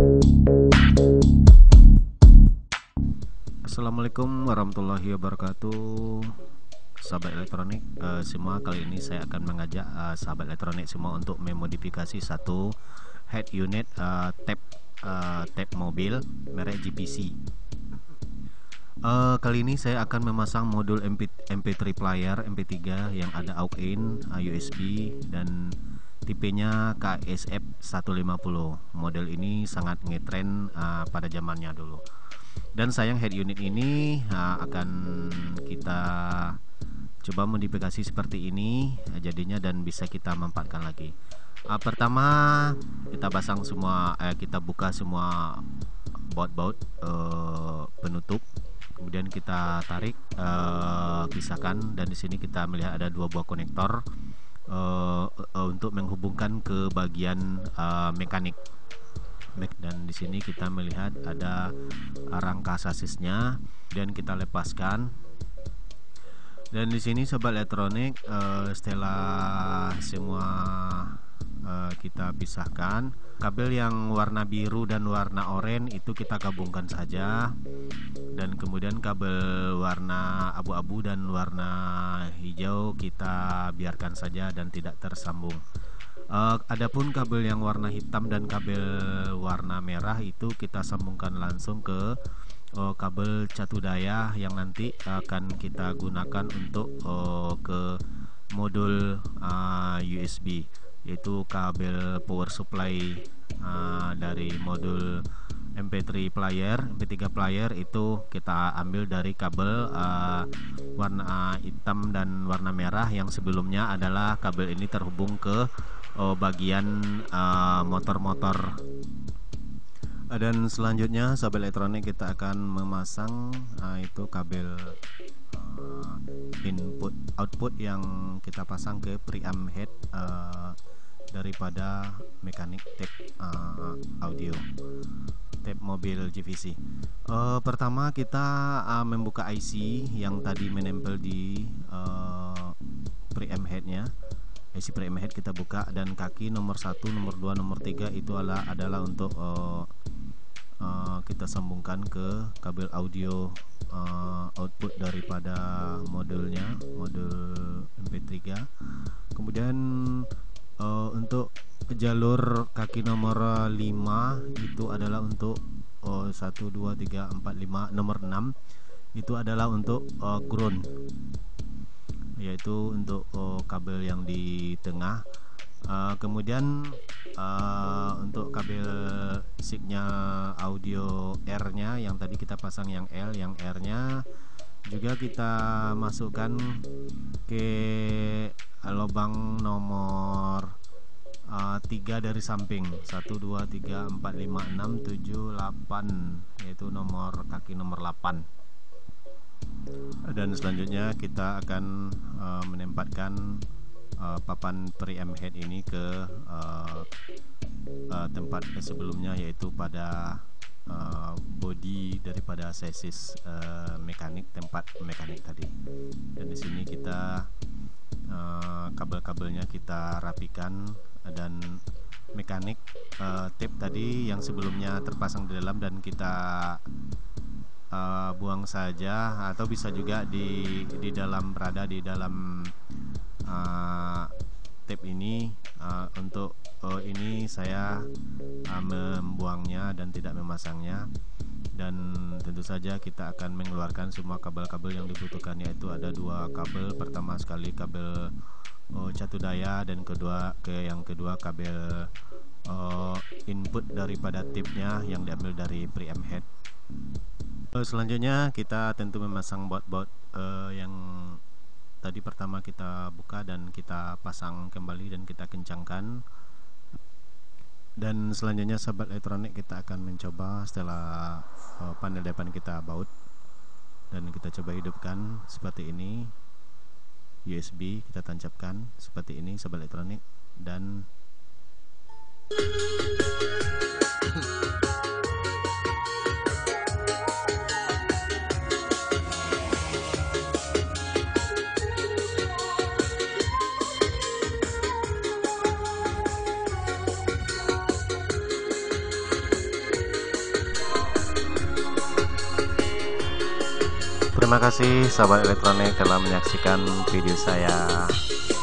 Assalamualaikum warahmatullahi wabarakatuh, sahabat elektronik semua. Kali ini saya akan mengajak sahabat elektronik semua untuk memodifikasi satu head unit tab mobil merek GPC. Kali ini saya akan memasang modul MP3 player MP3 yang ada aux in, USB dan tipenya KSF 150. Model ini sangat ngetren pada zamannya dulu. Dan sayang head unit ini akan kita coba modifikasi seperti ini jadinya dan bisa kita manfaatkan lagi. Pertama kita pasang semua, kita buka semua baut penutup, kemudian kita tarik, pisahkan, dan di sini kita melihat ada dua buah konektor untuk menghubungkan ke bagian mekanik. Dan di sini kita melihat ada rangka sasisnya dan kita lepaskan. Dan di sini sobat elektronik, setelah semua kita pisahkan, kabel yang warna biru dan warna oranye itu kita gabungkan saja, dan kemudian kabel warna abu-abu dan warna hijau kita biarkan saja dan tidak tersambung. Adapun kabel yang warna hitam dan kabel warna merah itu kita sambungkan langsung ke kabel catu daya yang nanti akan kita gunakan untuk ke modul USB, yaitu kabel power supply dari modul MP3 player itu kita ambil dari kabel warna hitam dan warna merah yang sebelumnya adalah kabel ini terhubung ke bagian motor-motor. Dan selanjutnya sahabat elektronik kita akan memasang itu kabel input output yang kita pasang ke preamp head daripada mekanik tab audio tab mobil GPC. Pertama kita membuka IC yang tadi menempel di preamp headnya. IC preamp head kita buka, dan kaki nomor 1, nomor 2, nomor 3 itu adalah untuk kita sambungkan ke kabel audio output daripada modulnya, modul MP3. Kemudian untuk jalur kaki nomor 5 itu adalah untuk 1, 2, 3, 4, 5, nomor 6 itu adalah untuk ground, yaitu untuk kabel yang di tengah. Kemudian untuk kabel signal audio R nya yang tadi kita pasang yang L, yang R nya juga kita masukkan ke lubang nomor 3 dari samping, 1, 2, 3, 4, 5, 6, 7, 8, yaitu kaki nomor 8. Dan selanjutnya kita akan menempatkan papan preamp head ini ke tempat sebelumnya, yaitu pada bodi daripada sasis mekanik, tempat mekanik tadi. Dan di sini kita kabel-kabelnya kita rapikan, dan mekanik tape tadi yang sebelumnya terpasang di dalam dan kita buang saja, atau bisa juga di dalam berada di dalam tape ini. Untuk ini saya membuangnya dan tidak memasangnya, dan tentu saja kita akan mengeluarkan semua kabel-kabel yang dibutuhkan, yaitu ada dua kabel. Pertama sekali kabel catu daya, dan yang kedua kabel input daripada tipnya yang diambil dari preamp head. Selanjutnya kita tentu memasang baut-baut yang tadi pertama kita buka dan kita pasang kembali dan kita kencangkan. Dan selanjutnya sahabat elektronik kita akan mencoba setelah panel depan kita baut, dan kita coba hidupkan seperti ini. USB kita tancapkan seperti ini sahabat elektronik, dan Terima kasih sahabat elektronik telah menyaksikan video saya.